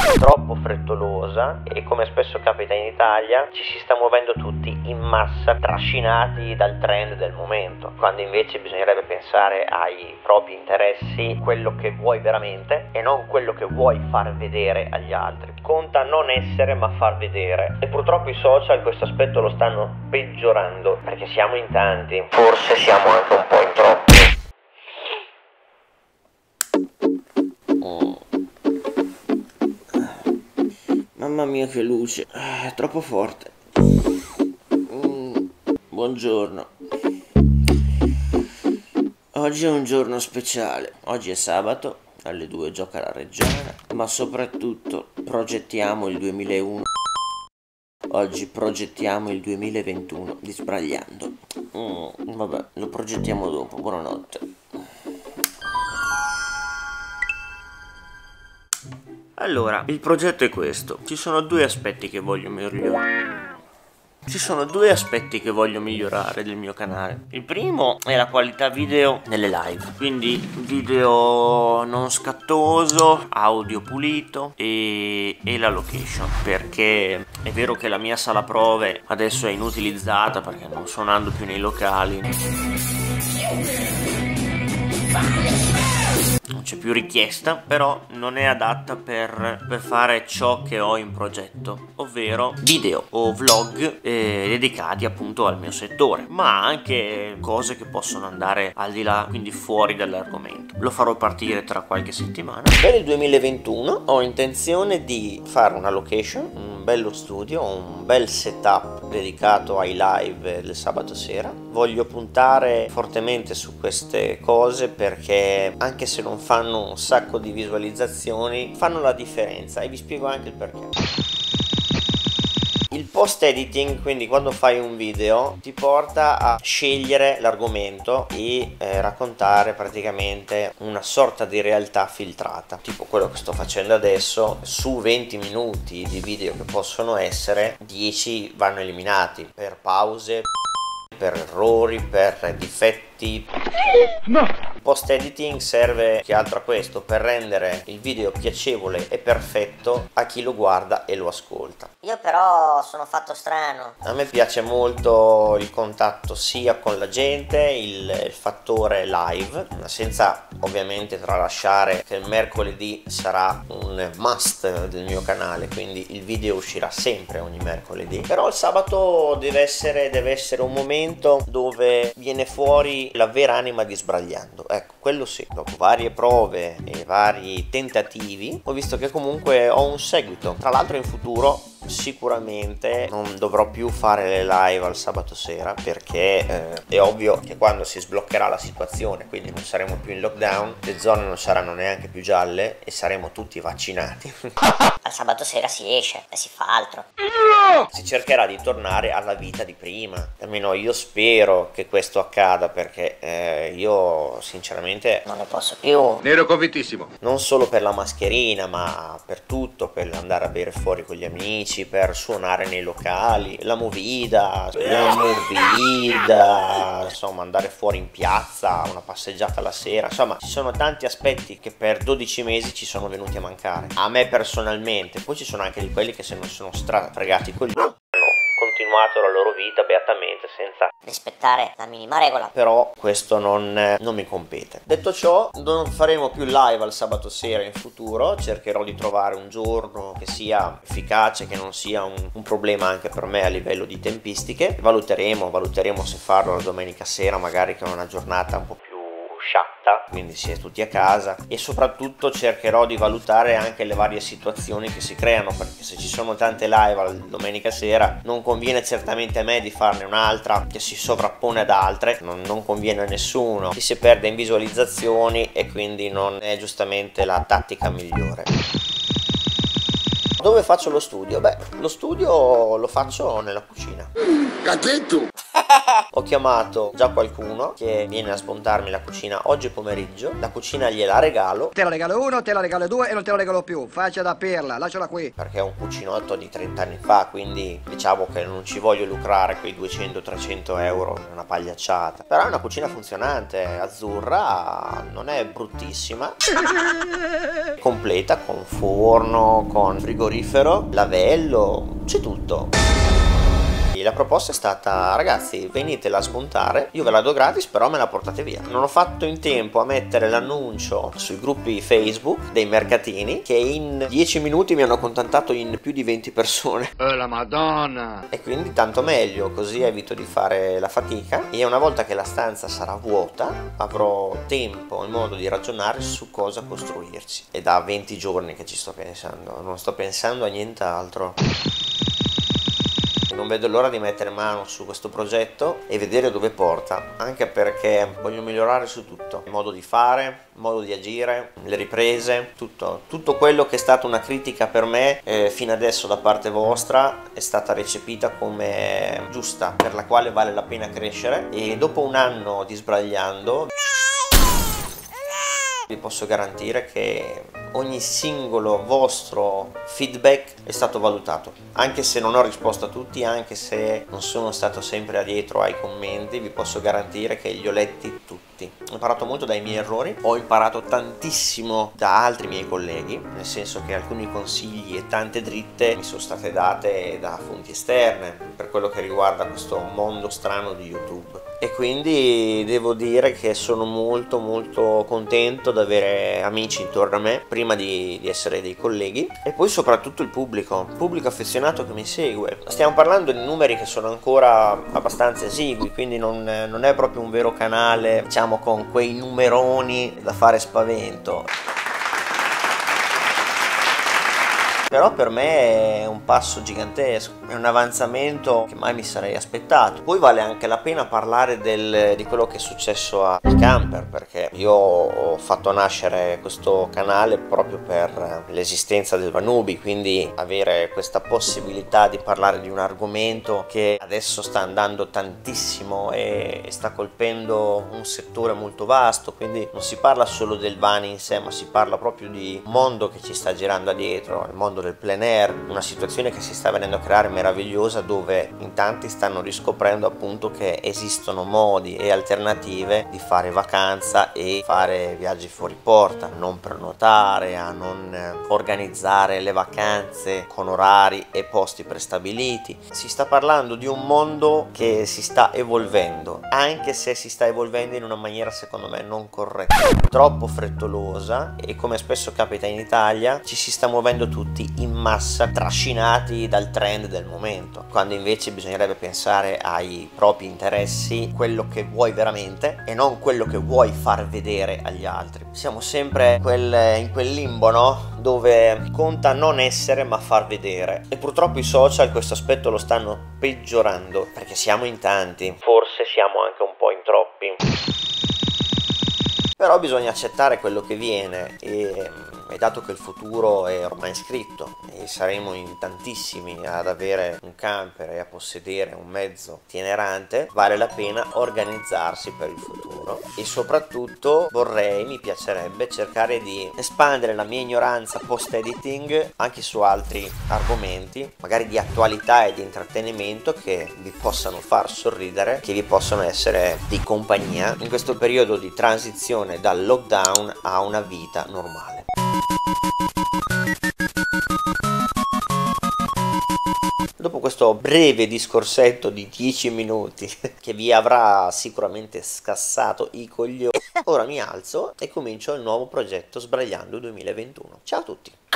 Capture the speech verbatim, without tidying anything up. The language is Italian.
troppo frettolosa e, come spesso capita in Italia, ci si sta muovendo tutti in massa, trascinati dal trend del momento, quando invece bisognerebbe pensare ai propri interessi, quello che vuoi veramente e non quello che vuoi far vedere agli altri. Conta non essere ma far vedere, e purtroppo i social questo aspetto lo stanno peggiorando, perché siamo in tanti, forse siamo anche un po' in troppi. Oh. Mamma mia che luce, è troppo forte. Mm. Buongiorno. Oggi è un giorno speciale, oggi è sabato, alle due gioca la Reggiana, ma soprattutto progettiamo il duemilauno. Oggi progettiamo il duemilaventuno di Sbragliando. Mm, vabbè, lo progettiamo dopo, buonanotte. Allora, il progetto è questo. Ci sono due aspetti che voglio migliorare. Ci sono due aspetti che voglio migliorare del mio canale. Il primo è la qualità video nelle live, quindi video non scattoso, audio pulito e, e la location, perché è vero che la mia sala prove adesso è inutilizzata perché non suonando più nei locali, non c'è più richiesta, però non è adatta per, per fare ciò che ho in progetto, ovvero video o vlog eh, dedicati appunto al mio settore, ma anche cose che possono andare al di là, quindi fuori dall'argomento. Lo farò partire tra qualche settimana. Per il duemilaventuno ho intenzione di fare una location, un bello studio, un bel setup dedicato ai live del sabato sera. Voglio puntare fortemente su queste cose perché, anche se non fanno un sacco di visualizzazioni, fanno la differenza, e vi spiego anche il perché. Il post editing, quindi quando fai un video, ti porta a scegliere l'argomento e eh, raccontare praticamente una sorta di realtà filtrata, tipo quello che sto facendo adesso. Su venti minuti di video che possono essere, dieci vanno eliminati per pause, per errori, per difetti. No! Post editing serve che altro a questo, per rendere il video piacevole e perfetto a chi lo guarda e lo ascolta. Io però sono fatto strano. A me piace molto il contatto sia con la gente, il, il fattore live, senza ovviamente tralasciare che il mercoledì sarà un must del mio canale, quindi il video uscirà sempre ogni mercoledì. Però il sabato deve essere, deve essere un momento dove viene fuori la vera anima di Sbragliando. Ecco, quello sì. Dopo varie prove e vari tentativi ho visto che comunque ho un seguito. Tra l'altro in futuro sicuramente non dovrò più fare le live al sabato sera, perché eh, è ovvio che quando si sbloccherà la situazione, quindi non saremo più in lockdown, le zone non saranno neanche più gialle e saremo tutti vaccinati. Al sabato sera si esce e si fa altro. Si cercherà di tornare alla vita di prima, almeno io spero che questo accada, perché eh, io sinceramente non ne posso più. Ne ero convintissimo. Non solo per la mascherina, ma per tutto, per andare a bere fuori con gli amici, per suonare nei locali, la movida, la movida, insomma andare fuori in piazza, una passeggiata la sera, insomma ci sono tanti aspetti che per dodici mesi ci sono venuti a mancare, a me personalmente. Poi ci sono anche di quelli che se non sono strafregati con gli continuato la loro vita beatamente senza rispettare la minima regola, però questo non, non mi compete. Detto ciò, non faremo più live al sabato sera in futuro, cercherò di trovare un giorno che sia efficace, che non sia un, un problema anche per me a livello di tempistiche. Valuteremo, valuteremo se farlo la domenica sera, magari che è una giornata un po' più sciatta, quindi si è tutti a casa, e soprattutto cercherò di valutare anche le varie situazioni che si creano, perché se ci sono tante live la domenica sera non conviene certamente a me di farne un'altra che si sovrappone ad altre, non, non conviene a nessuno, ci si perde in visualizzazioni e quindi non è giustamente la tattica migliore. Dove faccio lo studio? Beh, lo studio lo faccio nella cucina. Cazzetto! Ho chiamato già qualcuno che viene a smontarmi la cucina oggi pomeriggio. La cucina gliela regalo. Te la regalo uno, te la regalo due e non te la regalo più. Faccia da perla, lasciala qui. Perché è un cucinotto di trenta anni fa, quindi diciamo che non ci voglio lucrare quei duecento trecento euro, è una pagliacciata. Però è una cucina funzionante, azzurra, non è bruttissima. Completa, con forno, con frigorifero, lavello, c'è tutto. La proposta è stata: ragazzi, venitela a smontare, io ve la do gratis, però me la portate via. Non ho fatto in tempo a mettere l'annuncio sui gruppi Facebook dei mercatini, che in dieci minuti mi hanno contattato in più di venti persone. Oh la madonna! E quindi tanto meglio, così evito di fare la fatica e una volta che la stanza sarà vuota avrò tempo e modo di ragionare su cosa costruirci. È da venti giorni che ci sto pensando, non sto pensando a nient'altro. Non vedo l'ora di mettere mano su questo progetto e vedere dove porta, anche perché voglio migliorare su tutto, il modo di fare, il modo di agire, le riprese, tutto, tutto quello che è stata una critica per me eh, fino adesso da parte vostra è stata recepita come giusta, per la quale vale la pena crescere, e dopo un anno di sbragliando vi posso garantire che ogni singolo vostro feedback è stato valutato, anche se non ho risposto a tutti, anche se non sono stato sempre dietro ai commenti, vi posso garantire che li ho letti tutti. Ho imparato molto dai miei errori, ho imparato tantissimo da altri miei colleghi, nel senso che alcuni consigli e tante dritte mi sono state date da fonti esterne per quello che riguarda questo mondo strano di YouTube. E quindi devo dire che sono molto molto contento di avere amici intorno a me, prima di, di essere dei colleghi, e poi soprattutto il pubblico, il pubblico affezionato che mi segue. Stiamo parlando di numeri che sono ancora abbastanza esigui, quindi non, non è proprio un vero canale, diciamo, con quei numeroni da fare spavento. Però per me è un passo gigantesco, è un avanzamento che mai mi sarei aspettato. Poi vale anche la pena parlare del, di quello che è successo al camper, perché io ho fatto nascere questo canale proprio per l'esistenza del Vanubi, quindi avere questa possibilità di parlare di un argomento che adesso sta andando tantissimo e sta colpendo un settore molto vasto, quindi non si parla solo del van in sé, ma si parla proprio di un mondo che ci sta girando dietro, il mondo del plein air, una situazione che si sta venendo a creare meravigliosa, dove in tanti stanno riscoprendo appunto che esistono modi e alternative di fare vacanza e fare viaggi fuori porta, a non prenotare, a non organizzare le vacanze con orari e posti prestabiliti. Si sta parlando di un mondo che si sta evolvendo, anche se si sta evolvendo in una maniera secondo me non corretta, troppo frettolosa, e come spesso capita in Italia ci si sta muovendo tutti in massa, trascinati dal trend del momento, quando invece bisognerebbe pensare ai propri interessi, quello che vuoi veramente e non quello che vuoi far vedere agli altri. Siamo sempre quel, in quel limbo, no? Dove conta non essere ma far vedere, e purtroppo i social questo aspetto lo stanno peggiorando, perché siamo in tanti, forse siamo anche un po' in troppi, però bisogna accettare quello che viene e... E dato che il futuro è ormai scritto e saremo in tantissimi ad avere un camper e a possedere un mezzo itinerante, vale la pena organizzarsi per il futuro. E soprattutto vorrei, mi piacerebbe cercare di espandere la mia ignoranza post editing anche su altri argomenti, magari di attualità e di intrattenimento, che vi possano far sorridere, che vi possano essere di compagnia in questo periodo di transizione dal lockdown a una vita normale. Dopo questo breve discorsetto di dieci minuti che vi avrà sicuramente scassato i coglioni, ora mi alzo e comincio il nuovo progetto Sbragliando duemilaventuno. Ciao a tutti!